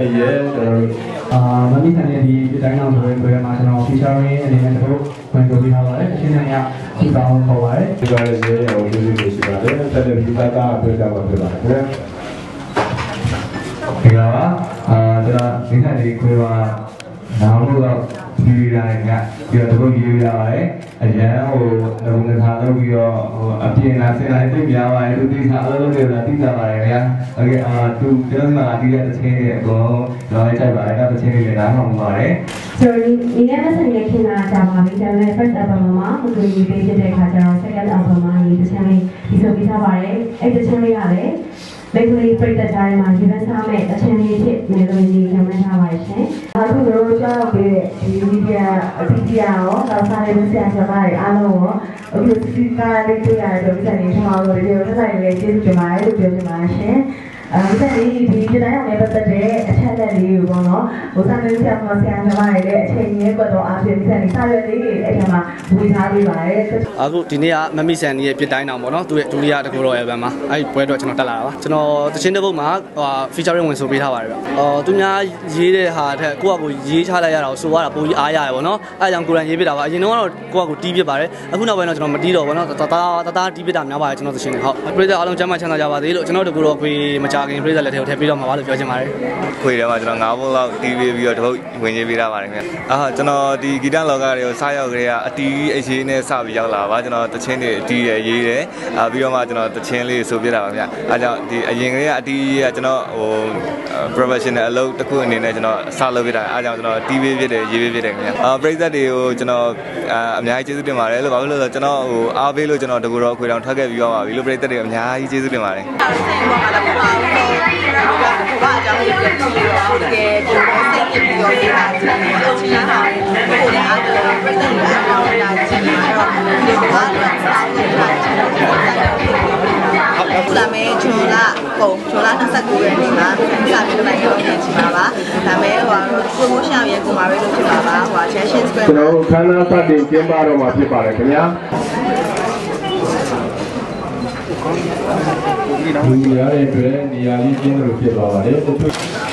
မမီဆန်ရဲ့ဒီတိုင်းအောင်ဆိုရင်ဘယ်မှာကျွန်တော် featuring အနေနဲ့တို့ဝင်ပြောပြထားပါတယ်အရှင်းနဲ့ကဒီကောင်းခေါ်ပါတယ်ဒီကလည်းရေရောဒီလိုရှိပါတယ်ဆက်လက်ဒီကတာပြောကြပါဖြစ်ပါတယ်ဒီကကျွန်တော်ဒီခါဒီကိုကနောက်တော့ဒီတိုင်းကဒီတော့ရေးရပါတယ်အရန်ဟိုလုံငါထားလို့ပြီးတော့ဟိုအပြင်လာစင်လိုက်သိများပါတယ်သူတိစားလို့လည်းတိစားပါတယ်ခင်ဗျာโอเคသူကျွန်တော်ဒီကတစ်ချင်းရဲ့အကုန်တော့ကြိုက်ပါတယ်တစ်ချင်းလေးနားထောင်ပါတယ်ဆိုတော့ဒီနေ့မဆိုင်ရဲ့ခင်ဗျာကြာပါပြီဒါပေမဲ့ first album မှာကိုကိုရေးပေးတဲ့ခါကျတော့ second album မှာဒီတစ်ချင်းလေးဒီဆိုပြီးထားပါတယ်အဲ့တစ်ချင်းလေးကလည်းမိတ်ကလေးပြည့်တဲ့ကြားထဲမှာဒီဘက်စားမဲ့အချင်းလေးဖြစ်နေလို့ဒီကမှန်းထားပါရှင်။အခုတို့ကြောက်ပြီးဒီဗီဒီယိုအပီဒီယာရောတော့စားတဲ့ဆရာဆရာမတွေအားလုံးရောအခုစီကားလေးတွေ့ရတော့ဒီနေ့ထားလို့ဒီလိုဆက်လိုက်လေးကျေးဇူးတင်ပါတယ်လို့ပြောချင်ပါရှင်။ဒီနေ့ဒီတိုင်းအောင်လည်းပတ်သက်တဲ့အချက်လက်လေးကိုပေါ့နော်ဟိုစားတဲ့ဆရာမဆရာမတွေလည်းအချိန်ကြီးကတော့အားဖြင့်ဒီနေ့စာရွက်လေးတွေအဲ့ဒီမှာဝေထားပေးပါတယ်အခုဒီနေ့ကမမီဆန်ရဲ့ပြစ်တိုင်းအောင်ပေါ့နော်သူရဲ့ဒုတိယတကူတော်ရဲ့ဘက်မှာအဲ့ဒီပွဲတော့ကျွန်တော်တက်လာတာပါကျွန်တော်တချင်းတစ်ပုတ်မှာfeaturing ဝင်ဆိုပေးထားပါတယ်ဗျသူများရေးတဲ့ဟာထက်ကိုယ့်အကူရေးချလိုက်ရတာကိုဆိုရတာပိုကြီးအားရတယ်ပေါ့နော်အဲ့ကြောင့်ကိုယ်တိုင်ရေးပြတာပါအရင်တော့ကိုယ့်အကူတီးပြပါတယ်အခုနောက်ပိုင်းတော့ကျွန်တော်မတီးတော့ပေါ့နော်တာတီးပြတာများပါတယ်ကျွန်တော်တချင်းတွေဟုတ်ပြည်သက်အားလုံးကျမ်းမာချမ်းသာကြပါသေးလို့ကျွန်တော်တကူတော်ခွေမကြခင်ပြည်သက်လက်ထဲကိုထည့်ပြီးတော့မှာပါလို့ပြောချင်ပါတယ်ခွေထဲမှာကျွန်တော်9ဘုတ်လောက်တီးပြီးတော့တပုတ်ဝင်ရေးပေးထားပါတယ်ခင်ဗျကျွန်တော်ဒီဂီတလောကတွေကိုစားရောက်ကြတဲ့ကအတီးအရေးနဲ့စပြီးရောက်လာပါကျွန်တော်တချင်းတွေအတီးရရေးတယ်ပြီးတော့မှကျွန်တော်တချင်းလေးဆိုပြတာပါဗျအဲကြောင့်ဒီအရင်ကလေးကအတီးကကျွန်တော်ဟို professional အလုပ်တစ်ခုအနေနဲ့ကျွန်တော်စလုပ်ပြတာအဲကြောင့်ကျွန်တော်တီးပေးဖြစ်တယ်ရေးပေးဖြစ်တယ်ခင်ဗျပရိသတ်တွေကိုကျွန်တော်အများကြီးကျေးဇူးတင်ပါတယ်လို့ဘာလို့လဲဆိုတော့ကျွန်တော်ဟိုအားပေးလို့ကျွန်တော်တကူတော့ခွေတောင်ထွက်ခဲ့ပြီးသွားပါပြီလို့ပရိသတ်တွေအများကြီးကျေးဇူးတင်ပါတယ်ဘာအကြောင်းလေးပြန်ကြည့်တော့တကယ်ဒီလိုစိတ်ကြည့်ပြီးတော့နေတာကြည့်နေတော့ချင်းလာတယ်ကိုလည်းအားလုံးပြည့်စုံလာအောင်လာကြည့်နေတော့ဒီဘာလို့ဆက်နေတာကြည့်နေတော့လာမယ်ဂျွန်လာ29ရက်နေ့မှာစပြီးတော့လိုက်ရောနေချင်ပါပါဒါမဲ့ဟို promotion ရဲ့ကိုမှာပဲလုပ်ဖြစ်ပါပါဟို Cheshire Square ကျွန်တော်ခန်းနာစတင်ကျင်းပတော့မှာဖြစ်ပါတယ်ခင်ဗျာဒီရတဲ့အတွက်နေရာလေးကျင်းလို့ဖြစ်သွားပါတယ်